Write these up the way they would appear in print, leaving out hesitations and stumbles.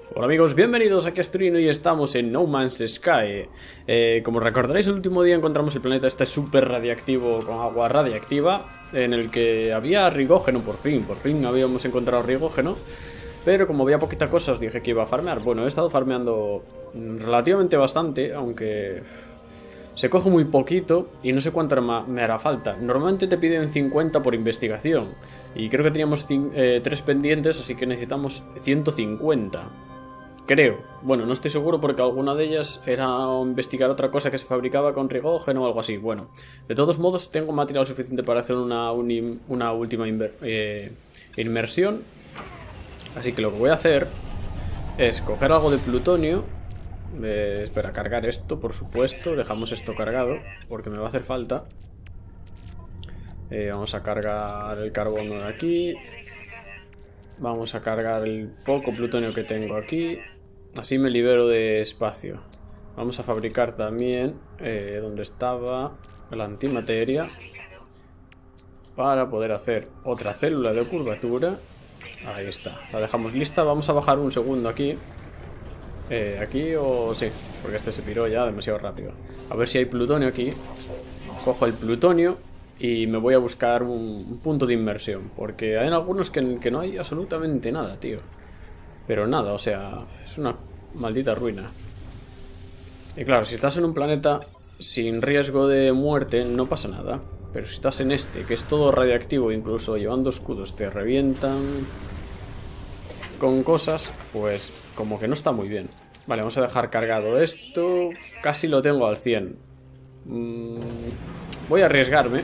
Hola amigos, bienvenidos aquí a Astrino y estamos en No Man's Sky. Como recordaréis, el último día encontramos el planeta este súper radiactivo con agua radiactiva, en el que había rigógeno, por fin habíamos encontrado rigógeno. Pero como había poquita cosa os dije que iba a farmear. Bueno, he estado farmeando relativamente bastante, aunque se coge muy poquito y no sé cuánto me hará falta. Normalmente te piden 50 por investigación y creo que teníamos 3 pendientes, así que necesitamos 150. Creo. Bueno, no estoy seguro porque alguna de ellas era investigar otra cosa que se fabricaba con rigógeno o algo así. Bueno, de todos modos tengo material suficiente para hacer una última inmersión. Así que lo que voy a hacer es coger algo de plutonio. Espera, cargar esto, por supuesto. Dejamos esto cargado porque me va a hacer falta. Vamos a cargar el carbono de aquí. Vamos a cargar el poco plutonio que tengo aquí. Así me libero de espacio. Vamos a fabricar también donde estaba la antimateria, para poder hacer otra célula de curvatura. Ahí está, la dejamos lista. Vamos a bajar un segundo aquí. Aquí o sí, porque este se piró ya demasiado rápido. A ver si hay plutonio aquí. Cojo el plutonio y me voy a buscar un punto de inmersión, porque hay algunos que no hay absolutamente nada, tío. Pero nada, o sea, es una maldita ruina. Y claro, si estás en un planeta sin riesgo de muerte, no pasa nada. Pero si estás en este, que es todo radiactivo, incluso llevando escudos te revientan con cosas, pues como que no está muy bien. Vale, vamos a dejar cargado esto. Casi lo tengo al 100. Voy a arriesgarme.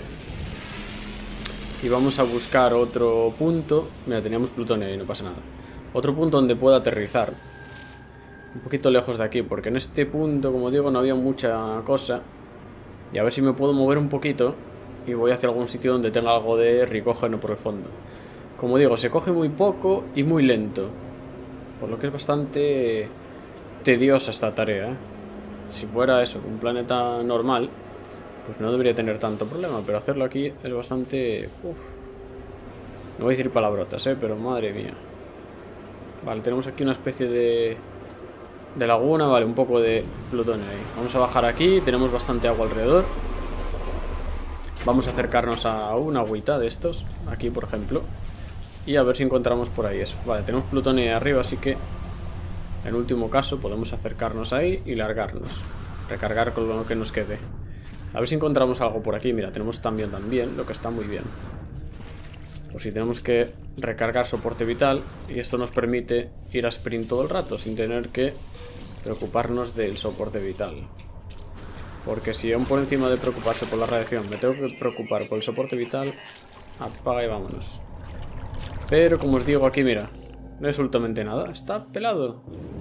Y vamos a buscar otro punto. Mira, teníamos plutonio y no pasa nada. Otro punto donde pueda aterrizar. Un poquito lejos de aquí, porque en este punto, como digo, no había mucha cosa. Y a ver si me puedo mover un poquito y voy hacia algún sitio donde tenga algo de rigógeno por el fondo. Como digo, se coge muy poco y muy lento, por lo que es bastante tediosa esta tarea, ¿eh? Si fuera eso, un planeta normal, pues no debería tener tanto problema, pero hacerlo aquí es bastante... No voy a decir palabrotas, pero madre mía. Vale, tenemos aquí una especie de laguna, vale, un poco de plutonio ahí. Vamos a bajar aquí, tenemos bastante agua alrededor. Vamos a acercarnos a una agüita de estos, aquí por ejemplo, y a ver si encontramos por ahí eso. Vale, tenemos plutonio ahí arriba, así que en último caso podemos acercarnos ahí y largarnos. Recargar con lo que nos quede. A ver si encontramos algo por aquí. Mira, tenemos también, lo que está muy bien. Por si tenemos que recargar soporte vital, y esto nos permite ir a sprint todo el rato sin tener que preocuparnos del soporte vital. Porque si aún por encima de preocuparse por la radiación me tengo que preocupar por el soporte vital, apaga y vámonos. Pero como os digo aquí, mira, no hay absolutamente nada, está pelado.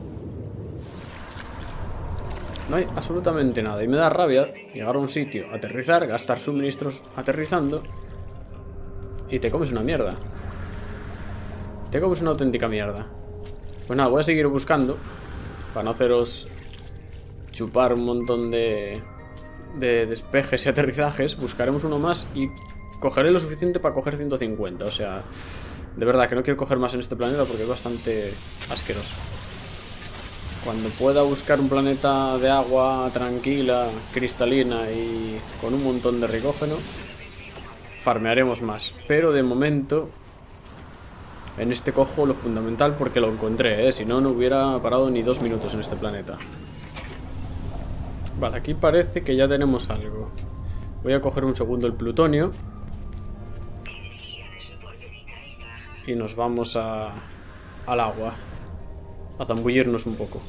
No hay absolutamente nada y me da rabia llegar a un sitio, aterrizar, gastar suministros aterrizando y te comes una mierda. Te comes una auténtica mierda. Pues nada, voy a seguir buscando para no haceros chupar un montón de despejes y aterrizajes. Buscaremos uno más y cogeré lo suficiente para coger 150. O sea, de verdad que no quiero coger más en este planeta porque es bastante asqueroso. Cuando pueda buscar un planeta de agua tranquila, cristalina y con un montón de rigógeno, farmearemos más. Pero de momento en este cojo lo fundamental porque lo encontré, si no, no hubiera parado ni 2 minutos en este planeta. Vale, aquí parece que ya tenemos algo. Voy a coger un segundo el plutonio y nos vamos al agua a zambullirnos un poco.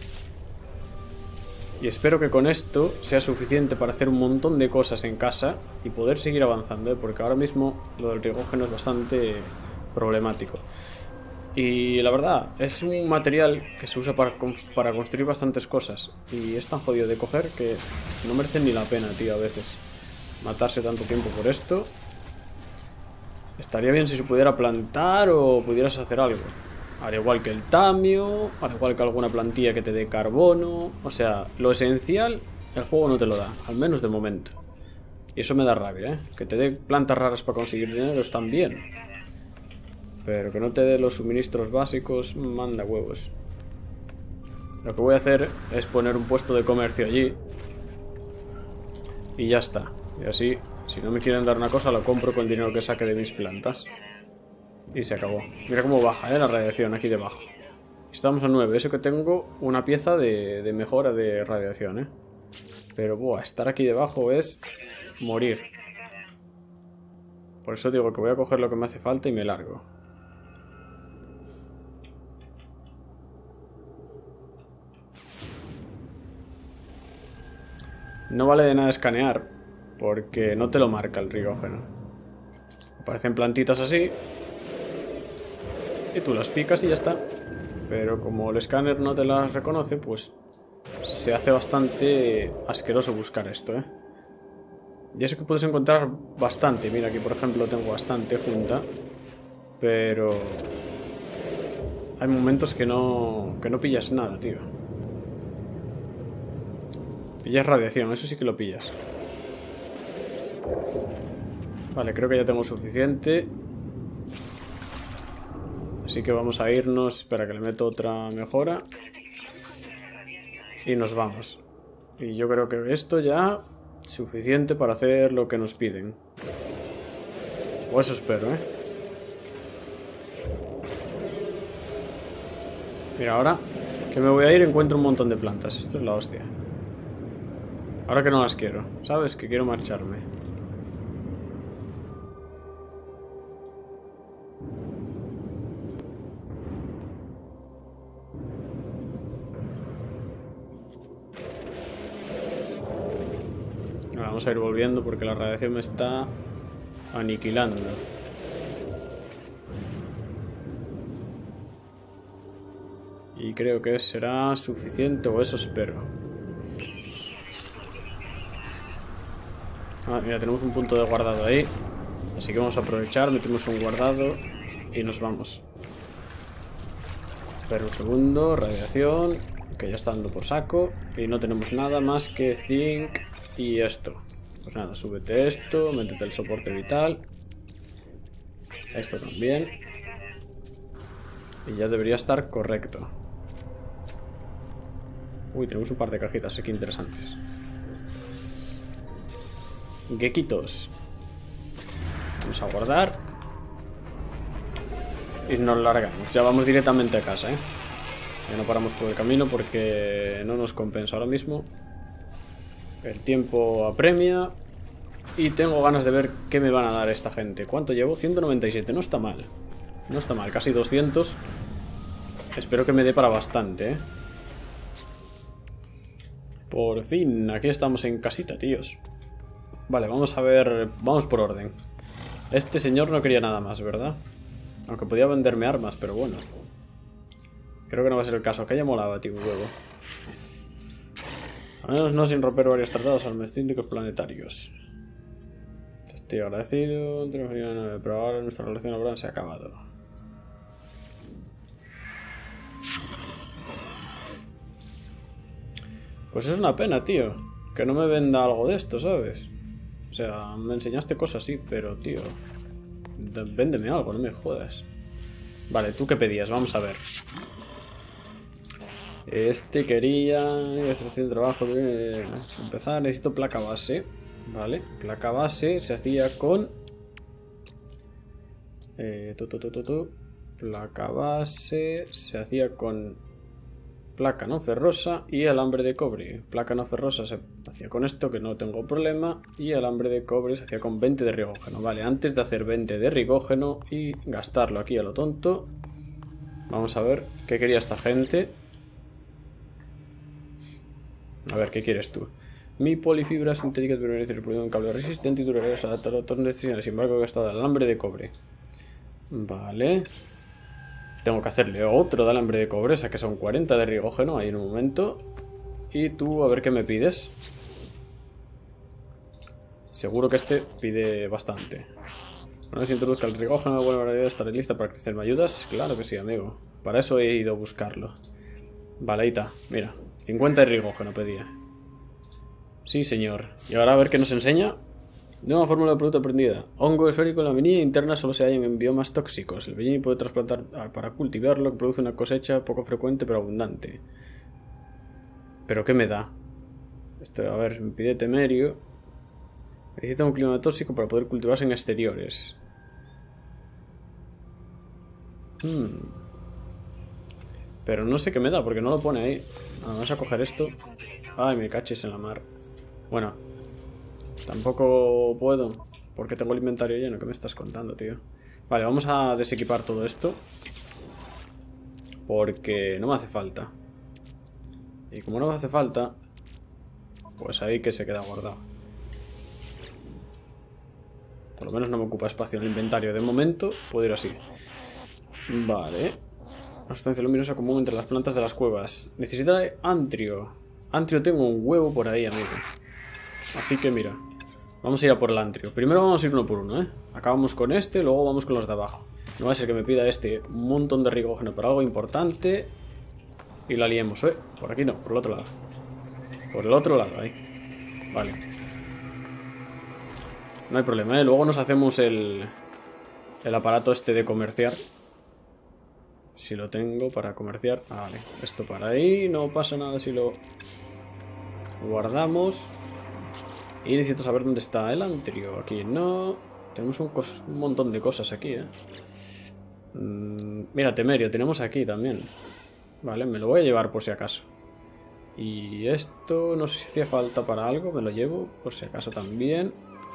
Y espero que con esto sea suficiente para hacer un montón de cosas en casa y poder seguir avanzando, porque ahora mismo lo del rigógeno es bastante problemático. Y la verdad, es un material que se usa para construir bastantes cosas. Y es tan jodido de coger que no merece ni la pena, tío, a veces matarse tanto tiempo por esto. Estaría bien si se pudiera plantar o pudieras hacer algo. Al igual que el tamio, al igual que alguna plantilla que te dé carbono. O sea, lo esencial, el juego no te lo da, al menos de momento. Y eso me da rabia, que te dé plantas raras para conseguir dinero están bien, pero que no te dé los suministros básicos, manda huevos. Lo que voy a hacer es poner un puesto de comercio allí. Y ya está. Y así, si no me quieren dar una cosa, lo compro con el dinero que saque de mis plantas. Y se acabó. Mira cómo baja, la radiación aquí debajo. Estamos a 9. Eso que tengo una pieza de mejora de radiación, Pero, buah, estar aquí debajo es morir. Por eso digo que voy a coger lo que me hace falta y me largo. No vale de nada escanear, porque no te lo marca el rigógeno. Aparecen plantitas así, y tú las picas y ya está. Pero como el escáner no te las reconoce, pues se hace bastante asqueroso buscar esto, Y eso que puedes encontrar bastante. Mira, aquí por ejemplo tengo bastante junta. Pero hay momentos que no pillas nada, tío. Pillas radiación, eso sí que lo pillas. Vale, creo que ya tengo suficiente. Así que vamos a irnos. Espera que le meto otra mejora. Y nos vamos. Y yo creo que esto ya suficiente para hacer lo que nos piden. O eso espero, Mira, ahora que me voy a ir encuentro un montón de plantas. Esto es la hostia. Ahora que no las quiero, ¿sabes? Que quiero marcharme. Ahora vamos a ir volviendo porque la radiación me está aniquilando. Y creo que será suficiente, o eso espero. Ah, mira, tenemos un punto de guardado ahí. Así que vamos a aprovechar, metemos un guardado y nos vamos. Espera un segundo, radiación, que ya está dando por saco. Y no tenemos nada más que zinc y esto. Pues nada, súbete esto, métete el soporte vital. Esto también. Y ya debería estar correcto. Uy, tenemos un par de cajitas aquí interesantes. Gekitos. Vamos a guardar. Y nos largamos. Ya vamos directamente a casa, Ya no paramos por el camino porque no nos compensa ahora mismo. El tiempo apremia. Y tengo ganas de ver qué me van a dar esta gente. ¿Cuánto llevo? 197. No está mal. No está mal. Casi 200. Espero que me dé para bastante, Por fin. Aquí estamos en casita, tíos. Vale, vamos a ver. Vamos por orden. Este señor no quería nada más, ¿verdad? Aunque podía venderme armas, pero bueno. Creo que no va a ser el caso. Que haya molado, tío, un huevo. Al menos no sin romper varios tratados armamentísticos planetarios. Estoy agradecido. Pero ahora nuestra relación laboral se ha acabado. Pues es una pena, tío. Que no me venda algo de esto, ¿sabes? O sea, me enseñaste cosas, sí, pero, tío... Véndeme algo, no me jodas. Vale, ¿tú qué pedías? Vamos a ver. Este quería... Extracción de trabajo... Empezar, necesito placa base. Vale, placa base se hacía con... Placa base se hacía con... Placa no ferrosa y alambre de cobre. Placa no ferrosa se hacía con esto, que no tengo problema. Y alambre de cobre se hacía con 20 de rigógeno. Vale, antes de hacer 20 de rigógeno y gastarlo aquí a lo tonto, vamos a ver qué quería esta gente. A ver, ¿qué quieres tú? Mi polifibra sintética permanece reproducido en cable resistente y duraría adaptado a otras necesidades. Sin embargo, he gastado el alambre de cobre. Vale. Tengo que hacerle otro de alambre de cobre, o sea que son 40 de rigógeno ahí en un momento. Y tú, a ver qué me pides. Seguro que este pide bastante. Una vez introduzca el rigógeno, buena variedad, estaré lista para crecer. ¿Me ayudas? Claro que sí, amigo. Para eso he ido a buscarlo. Vale, ahí está, mira. 50 de rigógeno pedía. Sí, señor. Y ahora a ver qué nos enseña. Nueva fórmula de producto aprendida. Hongo esférico en la venilla interna solo se hallan en biomas tóxicos. El vellini puede trasplantar para cultivarlo, que produce una cosecha poco frecuente pero abundante. ¿Pero qué me da? Esto, a ver, me pide temerio. Necesita un clima tóxico para poder cultivarse en exteriores. Pero no sé qué me da, porque no lo pone ahí. Vamos a coger esto. Ay, me caches en la mar. Bueno, tampoco puedo, porque tengo el inventario lleno. ¿Qué me estás contando, tío? Vale, vamos a desequipar todo esto, porque no me hace falta. Y como no me hace falta, pues ahí que se queda guardado. Por lo menos no me ocupa espacio en el inventario. De momento, puedo ir así. Vale. Una sustancia luminosa común entre las plantas de las cuevas. Necesita antrio. Antrio tengo un huevo por ahí, amigo. Así que mira. Vamos a ir a por el antrio. Primero vamos a ir uno por uno, ¿eh? Acabamos con este, luego vamos con los de abajo. No va a ser que me pida este un montón de rigógeno para algo importante y la liemos, ¿eh? Por aquí no, por el otro lado. Por el otro lado, ahí. Vale. No hay problema, ¿eh? Luego nos hacemos el aparato este de comerciar. Si lo tengo para comerciar. Ah, vale. Esto para ahí. No pasa nada si lo guardamos. Y necesito saber dónde está el antrio. Aquí no. Tenemos un montón de cosas aquí, ¿eh? Mira, temerio. Tenemos aquí también. Vale, me lo voy a llevar por si acaso. Y esto no sé si hacía falta para algo. Me lo llevo por si acaso también.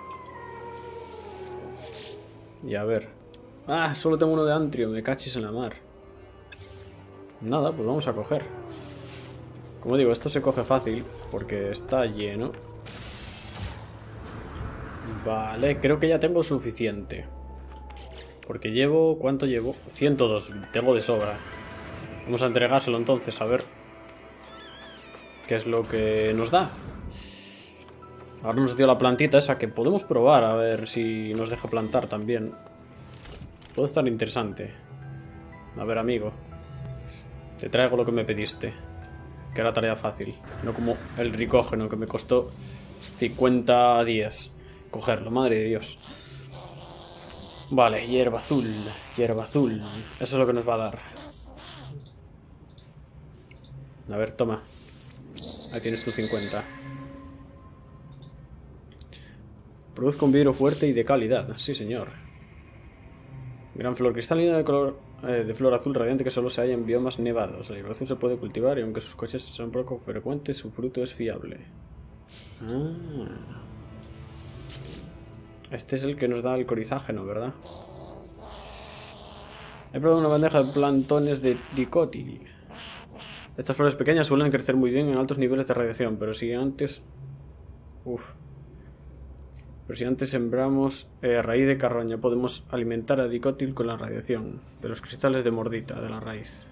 Y a ver. Ah, solo tengo uno de antrio. Me cachis en la mar. Nada, pues vamos a coger. Como digo, esto se coge fácil porque está lleno. Vale, creo que ya tengo suficiente. Porque llevo... ¿Cuánto llevo? 102, tengo de sobra. Vamos a entregárselo entonces, a ver qué es lo que nos da. Ahora nos dio la plantita esa que podemos probar, a ver si nos deja plantar también. Puede estar interesante. A ver, amigo. Te traigo lo que me pediste. Que era tarea fácil. No como el ricógeno que me costó 50 días cogerlo, madre de Dios. Vale, hierba azul. Hierba azul. Eso es lo que nos va a dar. A ver, toma. Ahí tienes tu 50. Produzco un vidrio fuerte y de calidad. Sí, señor. Gran flor cristalina de color de flor azul radiante que solo se halla en biomas nevados. La hierba azul se puede cultivar y aunque sus cosechas son poco frecuentes, su fruto es fiable. Ah. Este es el que nos da el corizágeno, ¿verdad? He probado una bandeja de plantones de dicótil. Estas flores pequeñas suelen crecer muy bien en altos niveles de radiación, pero si antes... Pero si antes sembramos raíz de carroña, podemos alimentar a dicótil con la radiación de los cristales de mordita de la raíz.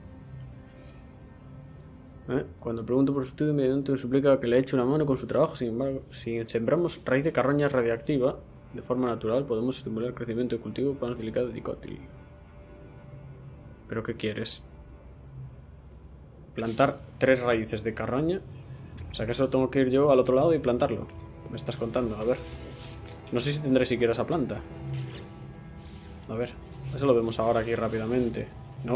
Cuando pregunto por su estudio, inmediatamente me suplica que le eche una mano con su trabajo. Sin embargo, si sembramos raíz de carroña radiactiva de forma natural, podemos estimular el crecimiento de cultivo para delicado de dicótil. ¿Pero qué quieres? Plantar 3 raíces de carroña. O sea que eso tengo que ir yo al otro lado y plantarlo. Me estás contando, a ver. No sé si tendré siquiera esa planta. A ver, eso lo vemos ahora aquí rápidamente. No.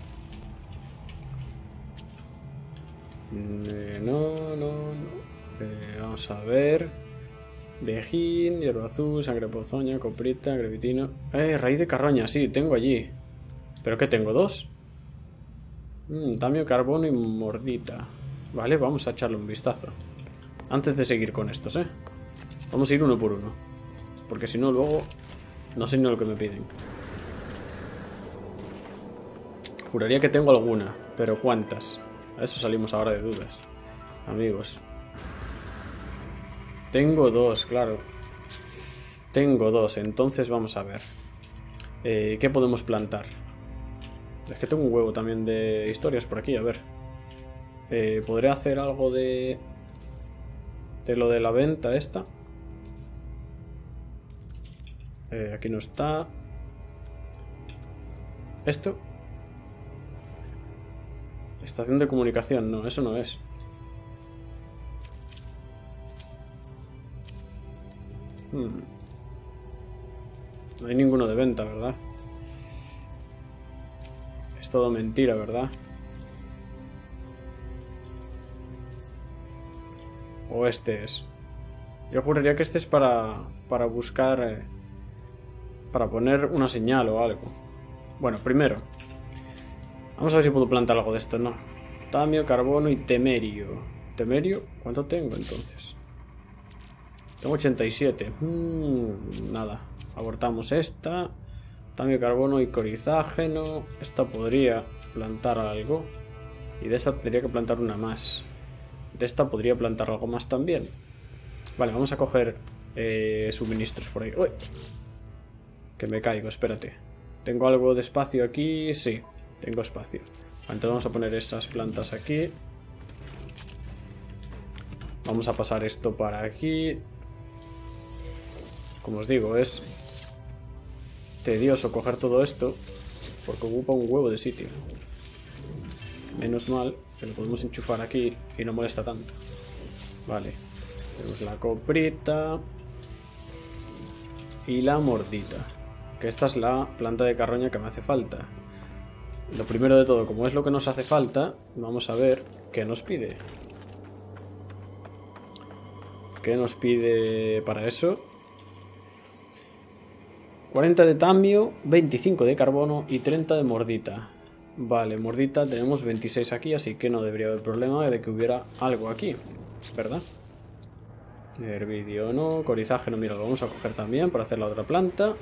No. Vamos a ver. Vejín, hierba azul, sangre ponzoña, coprita, grevitino. Raíz de carroña, sí, tengo allí. ¿Pero qué tengo? ¿2? Tamio, carbono y mordita. Vale, vamos a echarle un vistazo. Antes de seguir con estos, Vamos a ir uno por uno. Porque si no, luego no sé ni lo que me piden. Juraría que tengo alguna, pero ¿cuántas? A eso salimos ahora de dudas, amigos. Tengo 2, claro. Tengo 2, entonces vamos a ver. ¿Qué podemos plantar? Es que tengo un huevo también de historias por aquí, a ver. ¿Podré hacer algo de lo de la venta esta? Aquí no está. ¿Esto? Estación de comunicación, no, eso no es. No hay ninguno de venta, ¿verdad? Es todo mentira, ¿verdad? O este es. Yo juraría que este es para buscar... para poner una señal o algo. Bueno, primero. Vamos a ver si puedo plantar algo de esto, ¿no? Tamio, carbono y temerio. ¿Temerio? ¿Cuánto tengo entonces? Tengo 87. Nada. Abortamos esta. Tamio, carbono y corizágeno. Esta podría plantar algo. Y de esta tendría que plantar una más. De esta podría plantar algo más también. Vale, vamos a coger suministros por ahí. ¡Uy! Que me caigo, espérate. ¿Tengo algo de espacio aquí? Sí, tengo espacio. Entonces vamos a poner esas plantas aquí. Vamos a pasar esto para aquí. Como os digo, es tedioso coger todo esto porque ocupa un huevo de sitio. Menos mal que lo podemos enchufar aquí y no molesta tanto. Vale. Tenemos la coprita y la mordita. Que esta es la planta de carroña que me hace falta. Lo primero de todo, como es lo que nos hace falta, vamos a ver qué nos pide. ¿Qué nos pide para eso? 40 de tamio, 25 de carbono y 30 de mordita. Vale, mordita tenemos 26 aquí, así que no debería haber problema de que hubiera algo aquí, ¿verdad? Herbidio no, corizágeno, mira, lo vamos a coger también para hacer la otra planta.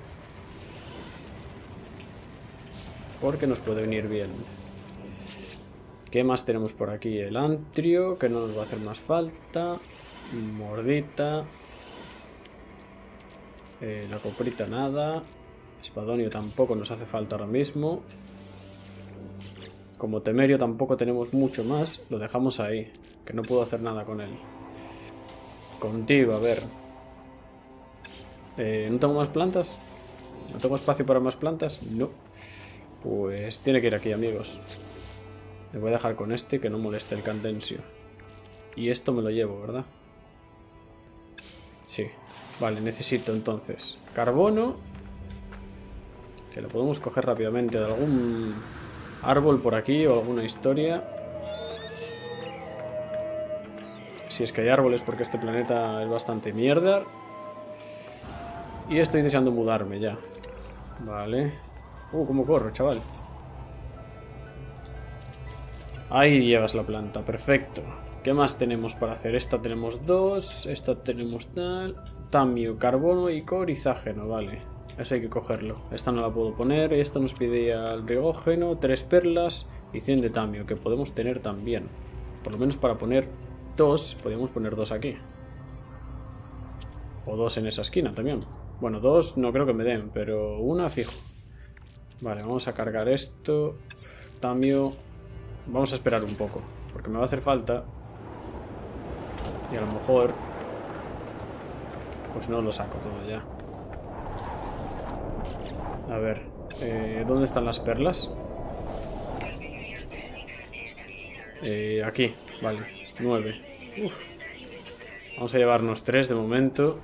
Porque nos puede venir bien. ¿Qué más tenemos por aquí? El antrio, que no nos va a hacer más falta. Mordita. La coprita nada. Espadonio tampoco nos hace falta ahora mismo. Como temerio tampoco tenemos mucho más. Lo dejamos ahí, que no puedo hacer nada con él. Contigo, a ver. ¿No tengo más plantas? ¿No tengo espacio para más plantas? No. Pues tiene que ir aquí, amigos. Le voy a dejar con este, que no moleste el candensio. Y esto me lo llevo, ¿verdad? Sí. Vale, necesito entonces carbono. Que lo podemos coger rápidamente de algún árbol por aquí o alguna historia. Si es que hay árboles, porque este planeta es bastante mierda. Y estoy deseando mudarme ya. Vale. Cómo corro, chaval. Ahí llevas la planta, perfecto. ¿Qué más tenemos para hacer? Esta tenemos dos, esta tenemos tal. Tamio, carbono y corizágeno, vale. Eso hay que cogerlo. Esta no la puedo poner. Esta nos pide al rigógeno, 3 perlas y 100 de tamio, que podemos tener también. Por lo menos para poner 2, podemos poner 2 aquí. O 2 en esa esquina también. Bueno, 2 no creo que me den, pero una fijo. Vale, vamos a cargar esto. Tamio. Vamos a esperar un poco, porque me va a hacer falta. Y a lo mejor pues no lo saco todo ya. A ver, ¿dónde están las perlas? Aquí, vale, 9. Uf. Vamos a llevarnos 3 de momento.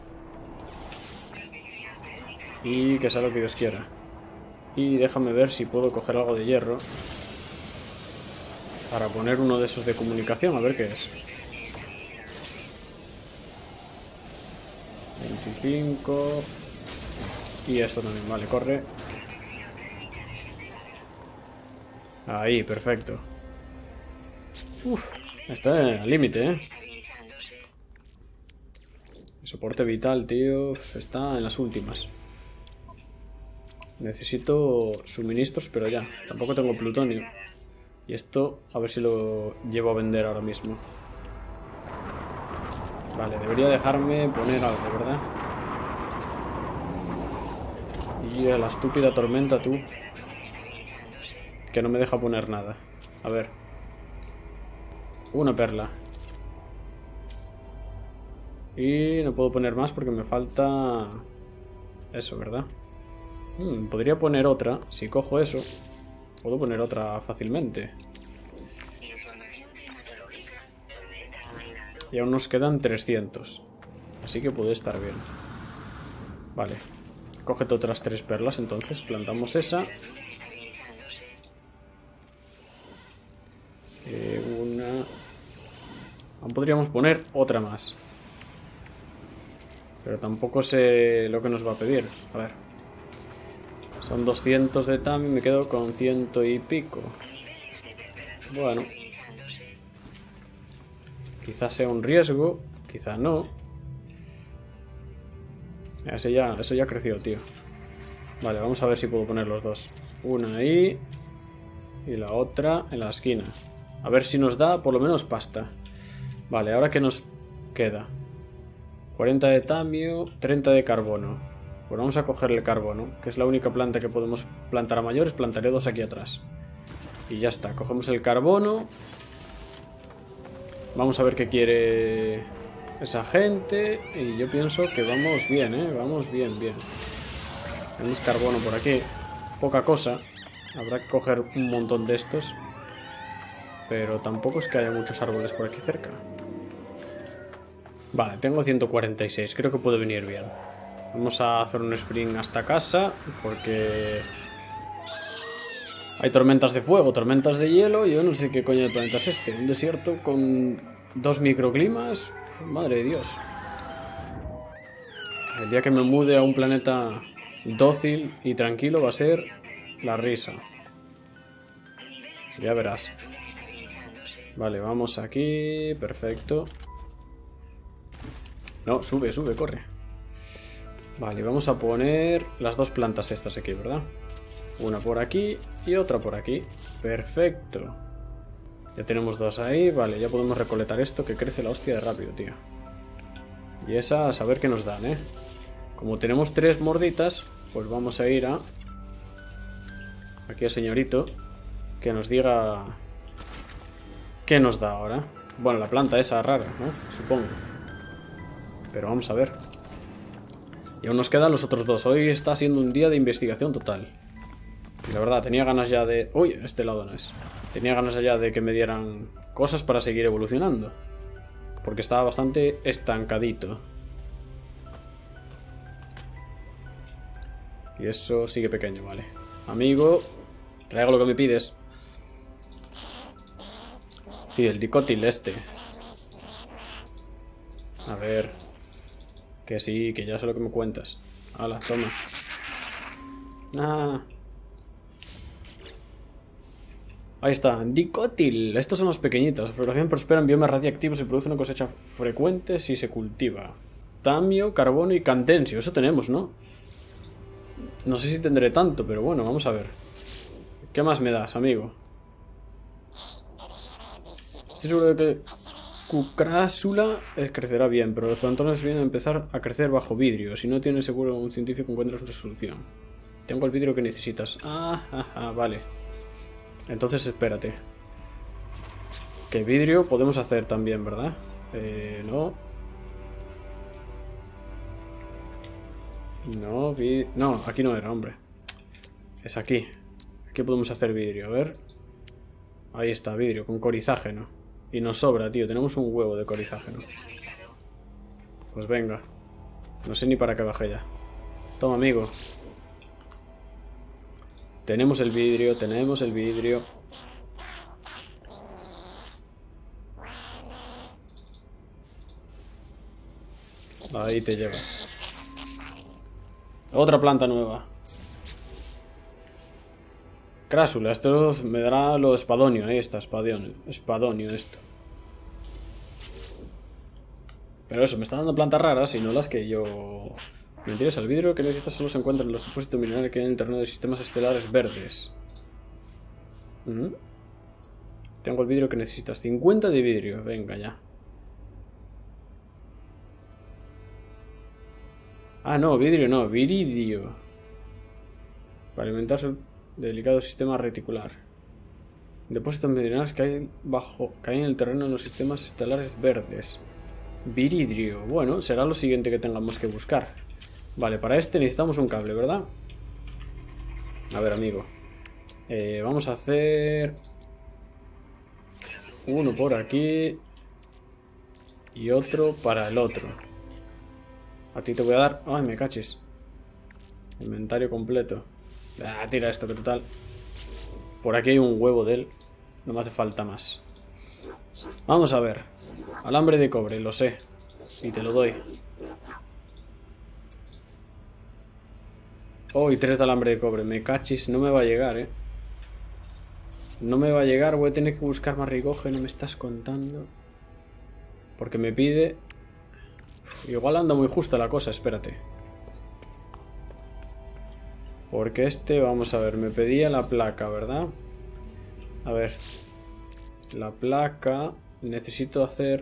Y que sea lo que Dios quiera. Y déjame ver si puedo coger algo de hierro para poner uno de esos de comunicación, a ver qué es. 25. Y esto también, vale, corre. Ahí, perfecto. Uf, está al límite, ¿eh? El soporte vital, tío, está en las últimas. Necesito suministros, pero ya. Tampoco tengo plutonio. Y esto, a ver si lo llevo a vender ahora mismo. Vale, debería dejarme poner algo, ¿verdad? Y a la estúpida tormenta, tú. Que no me deja poner nada. A ver. Una perla. Y no puedo poner más porque me falta... eso, ¿verdad? Podría poner otra. Si cojo eso, puedo poner otra fácilmente. Y aún nos quedan 300. Así que puede estar bien. Vale. Cógete otras 3 perlas entonces. Plantamos esa. Una. Aún podríamos poner otra más. Pero tampoco sé lo que nos va a pedir. A ver. Son 200 de TAM y me quedo con 100 y pico. Bueno. Quizás sea un riesgo. Quizá no. Eso ya creció, tío. Vale, vamos a ver si puedo poner los dos. Una ahí. Y la otra en la esquina. A ver si nos da por lo menos pasta. Vale, ahora ¿qué nos queda? 40 de tamio, 30 de carbono. Pues vamos a coger el carbono, que es la única planta que podemos plantar a mayores. Plantaré dos aquí atrás. Y ya está, cogemos el carbono. Vamos a ver qué quiere esa gente. Y yo pienso que vamos bien, ¿eh? Vamos bien, bien. Tenemos carbono por aquí. Poca cosa. Habrá que coger un montón de estos. Pero tampoco es que haya muchos árboles por aquí cerca. Vale, tengo 146. Creo que puede venir bien. Vamos a hacer un sprint hasta casa. Porque hay tormentas de fuego, tormentas de hielo. Yo no sé qué coño de planeta es este. Un desierto con 2 microclimas. Uf, madre de Dios. El día que me mude a un planeta dócil y tranquilo va a ser la risa. Ya verás. Vale, vamos aquí. Perfecto. No, sube, sube, corre. Vale, vamos a poner las dos plantas estas aquí, ¿verdad? Una por aquí y otra por aquí. Perfecto. Ya tenemos dos ahí. Vale, ya podemos recolectar esto que crece la hostia de rápido, tío. Y esa a saber qué nos dan, ¿eh? Como tenemos 3 morditas, pues vamos a ir a... aquí al señorito. Que nos diga... ¿qué nos da ahora? Bueno, la planta esa rara, ¿no? Supongo. Pero vamos a ver. Y aún nos quedan los otros dos. Hoy está siendo un día de investigación total. Y la verdad, tenía ganas ya de... uy, este lado no es. Tenía ganas ya de que me dieran cosas para seguir evolucionando. Porque estaba bastante estancadito. Y eso sigue pequeño, vale. Amigo, traigo lo que me pides. Sí, el dicótil este. A ver. Que sí, que ya sé lo que me cuentas. Hala, toma. Ah. Ahí está, dicótil. Estos son los pequeñitos. La floración prospera en biomas radiactivos y produce una cosecha frecuente si se cultiva. Tamio, carbono y candensio. Eso tenemos, ¿no? No sé si tendré tanto, pero bueno, vamos a ver. ¿Qué más me das, amigo? Estoy seguro de que Cucrásula crecerá bien, pero los plantones vienen a empezar a crecer bajo vidrio. Si no tienes seguro un científico encuentras una solución. Tengo el vidrio que necesitas. Vale. Entonces espérate. Que vidrio podemos hacer también, ¿verdad? No. No, aquí no era, hombre. Es aquí. Aquí podemos hacer vidrio, a ver. Ahí está, vidrio, con corizágeno. Y nos sobra, tío, tenemos un huevo de corizágeno. Pues venga. No sé ni para qué bajé ya. Toma, amigo. Tenemos el vidrio, tenemos el vidrio. Ahí te lleva. Otra planta nueva. Crásula, esto me dará lo espadonio. Ahí está, espadonio esto. Pero eso, me está dando plantas raras y no las que yo... Me interesa, el vidrio que necesitas solo se encuentra en los depósitos minerales que hay en el terreno de sistemas estelares verdes. Tengo el vidrio que necesitas. 50 de vidrio, venga ya. Ah, no, vidrio no, viridio. Para alimentar su delicado sistema reticular. Depósitos minerales que hay en el terreno de los sistemas estelares verdes. Viridrio. Bueno, será lo siguiente que tengamos que buscar. Vale, para este necesitamos un cable, ¿verdad? A ver, amigo. Vamos a hacer... uno por aquí. Y otro para el otro. A ti te voy a dar... ¡ay, me caches! Inventario completo. Tira esto, que total. Por aquí hay un huevo de él. No me hace falta más. Vamos a ver. Alambre de cobre, lo sé. Y te lo doy. Oh, y 3 de alambre de cobre. Me cachis, no me va a llegar, No me va a llegar, voy a tener que buscar más ricógeno, me estás contando. Porque me pide... Uf, igual anda muy justa la cosa, espérate. Porque vamos a ver, me pedía la placa, ¿verdad? A ver. La placa... Necesito hacer...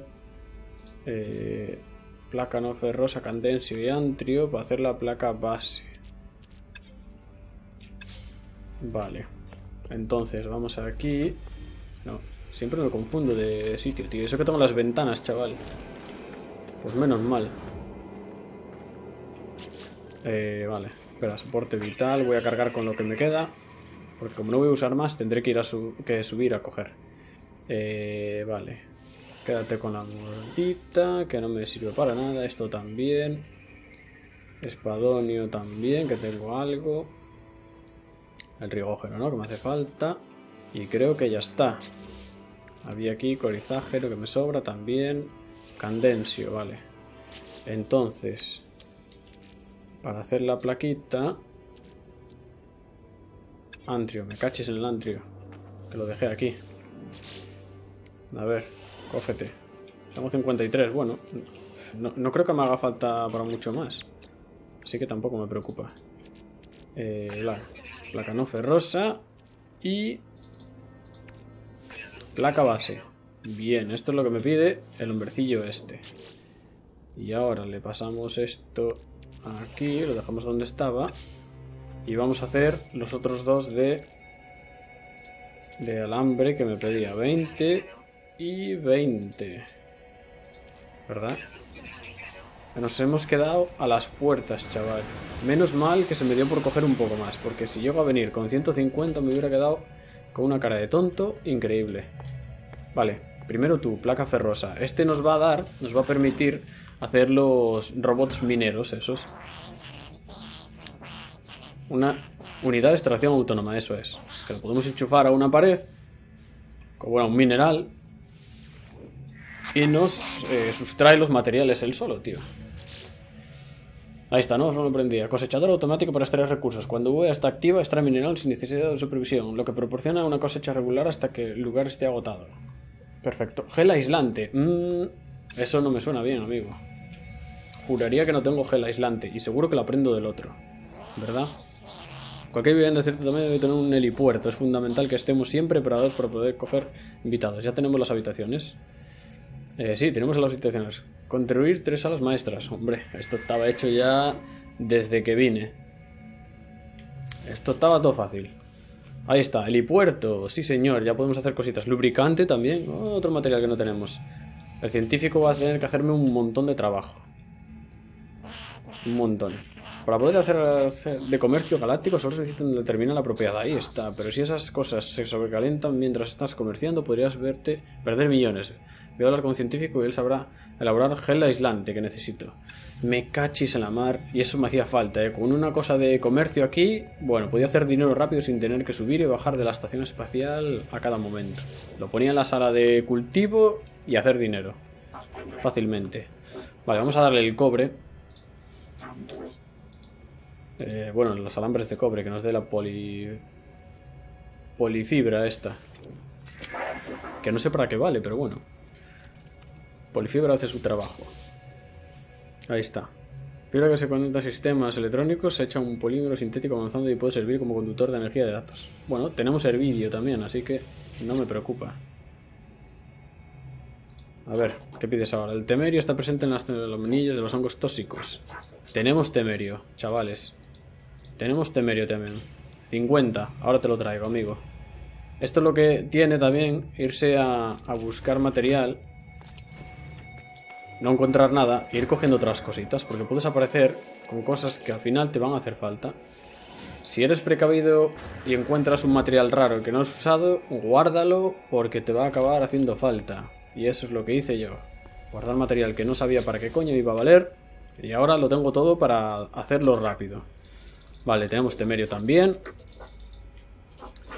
placa no ferrosa, candensio y antrio para hacer la placa base. Vale. Entonces, vamos aquí. No, siempre me confundo de sitio, tío. Eso que tengo las ventanas, chaval. Pues menos mal. Vale. Espera, soporte vital. Voy a cargar con lo que me queda. Porque como no voy a usar más, tendré que ir a subir a coger. Vale. Quédate con la mordita, que no me sirve para nada. Esto también. Espadonio también, que tengo algo. El rigógeno, ¿no? Que me hace falta. Y creo que ya está. Había aquí corizágeno que me sobra también. Candensio, vale. Entonces, para hacer la plaquita... Antrio, me caches en el antrio. Que lo dejé aquí. A ver, cógete. Tengo 53, bueno. No creo que me haga falta para mucho más. Así que tampoco me preocupa. Claro. Placa no ferrosa y placa base. Bien, esto es lo que me pide el hombrecillo este. Y ahora le pasamos esto aquí, lo dejamos donde estaba. Y vamos a hacer los otros dos de alambre que me pedía. 20 y 20. ¿Verdad? Nos hemos quedado a las puertas, chaval. Menos mal que se me dio por coger un poco más, porque si llego a venir con 150 me hubiera quedado con una cara de tonto increíble. Vale, primero tú, placa ferrosa. Nos va a permitir hacer los robots mineros esos. Una unidad de extracción autónoma, eso es. Que lo podemos enchufar a una pared, como un mineral, y nos sustrae los materiales él solo, tío. Ahí está, ¿no? Os lo prendía. Cosechador automático para extraer recursos. Cuando VA está activa, extrae mineral sin necesidad de supervisión, lo que proporciona una cosecha regular hasta que el lugar esté agotado. Perfecto. Gel aislante. Eso no me suena bien, amigo. Juraría que no tengo gel aislante y seguro que lo aprendo del otro. ¿Verdad? Cualquier vivienda de cierto tamaño debe tener un helipuerto. Es fundamental que estemos siempre preparados para poder coger invitados. Ya tenemos las habitaciones. Sí, tenemos las habitaciones. Construir 3 salas maestras. Hombre, esto estaba hecho ya desde que vine. Esto estaba todo fácil. Ahí está, helipuerto. Sí, señor, ya podemos hacer cositas. Lubricante también. Otro material que no tenemos. El científico va a tener que hacerme un montón de trabajo. Un montón. Para poder hacer de comercio galáctico solo se necesita determinar la propiedad. Ahí está. Pero si esas cosas se sobrecalentan mientras estás comerciando, podrías perder millones. Voy a hablar con un científico y él sabrá elaborar gel aislante que necesito. Me cachis en la mar. Y eso me hacía falta, ¿eh? Con una cosa de comercio aquí, bueno, podía hacer dinero rápido sin tener que subir y bajar de la estación espacial a cada momento. Lo ponía en la sala de cultivo y hacer dinero. Fácilmente. Vale, vamos a darle el cobre. Bueno, los alambres de cobre, que nos dé la polifibra esta. Que no sé para qué vale, pero bueno. Polifibra hace su trabajo. Ahí está. Fibra que se conecta a sistemas electrónicos, se echa un polímero sintético avanzando y puede servir como conductor de energía de datos. Bueno, tenemos hervidio también, así que no me preocupa. A ver, ¿qué pides ahora? El temerio está presente en las manillas de los hongos tóxicos. Tenemos temerio, chavales. Tenemos temerio también. 50, ahora te lo traigo, amigo. Esto es lo que tiene también irse a buscar material. No encontrar nada e ir cogiendo otras cositas, porque puedes aparecer con cosas que al final te van a hacer falta. Si eres precavido y encuentras un material raro que no has usado, guárdalo porque te va a acabar haciendo falta. Y eso es lo que hice yo. Guardar material que no sabía para qué coño iba a valer y ahora lo tengo todo para hacerlo rápido. Vale, tenemos temerio también.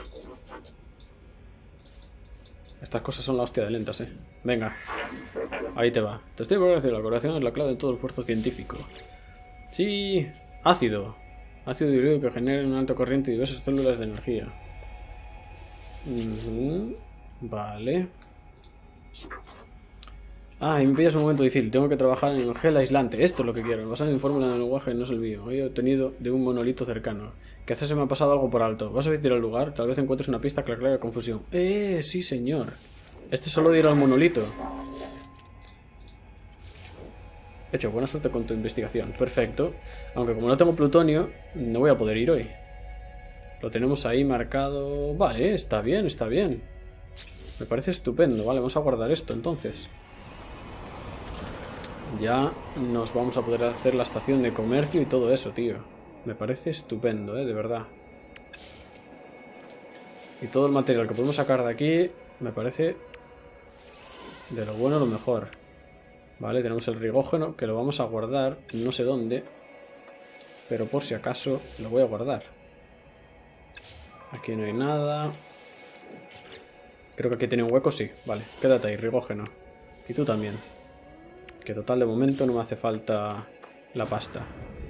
Estas cosas son la hostia de lentas, Venga. Ahí te va. Te estoy por decir, la colaboración es la clave de todo el esfuerzo científico. Sí, ácido. Ácido diurético que genera una alta corriente y diversas células de energía. Vale. Ah, y me pillas un momento difícil. Tengo que trabajar en el gel aislante. Esto es lo que quiero. Basado en fórmula del lenguaje no es el mío. He obtenido de un monolito cercano. Quizás se me ha pasado algo por alto. ¿Vas a visitar el lugar? Tal vez encuentres una pista que aclare la confusión. Sí, señor. Este es solo de ir al monolito. Hecho, buena suerte con tu investigación. Perfecto. Aunque como no tengo plutonio, no voy a poder ir hoy. Lo tenemos ahí marcado. Vale, está bien, está bien. Me parece estupendo. Vale, vamos a guardar esto entonces. Ya nos vamos a poder hacer la estación de comercio y todo eso, tío. Me parece estupendo, de verdad. Y todo el material que podemos sacar de aquí me parece de lo bueno lo mejor. Vale, tenemos el rigógeno que lo vamos a guardar, no sé dónde, pero por si acaso lo voy a guardar. Aquí no hay nada. Creo que aquí tiene un hueco, sí. Vale, quédate ahí, rigógeno. Y tú también. Que total, de momento no me hace falta la pasta.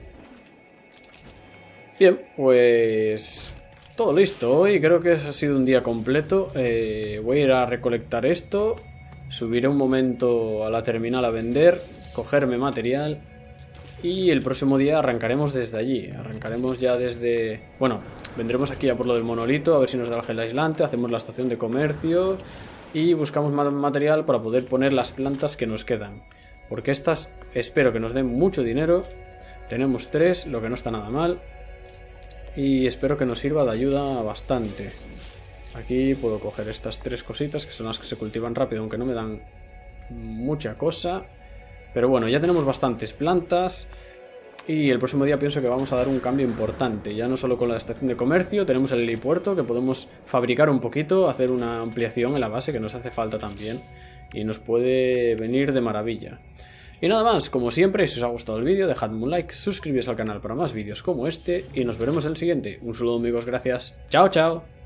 Bien, pues todo listo. Hoy creo que ha sido un día completo. Voy a ir a recolectar esto. Subiré un momento a la terminal a vender. Cogerme material. Y el próximo día arrancaremos desde allí. Arrancaremos ya desde... Bueno, vendremos aquí a por lo del monolito. A ver si nos da el gel aislante. Hacemos la estación de comercio. Y buscamos más material para poder poner las plantas que nos quedan. Porque estas espero que nos den mucho dinero. Tenemos 3, lo que no está nada mal. Y espero que nos sirva de ayuda bastante. Aquí puedo coger estas 3 cositas, que son las que se cultivan rápido, aunque no me dan mucha cosa. Pero bueno, ya tenemos bastantes plantas. Y el próximo día pienso que vamos a dar un cambio importante. Ya no solo con la estación de comercio, tenemos el helipuerto, que podemos fabricar un poquito, hacer una ampliación en la base, que nos hace falta también. Y nos puede venir de maravilla. Y nada más, como siempre, si os ha gustado el vídeo, dejadme un like, suscribiros al canal para más vídeos como este y nos veremos en el siguiente. Un saludo amigos, gracias, chao chao.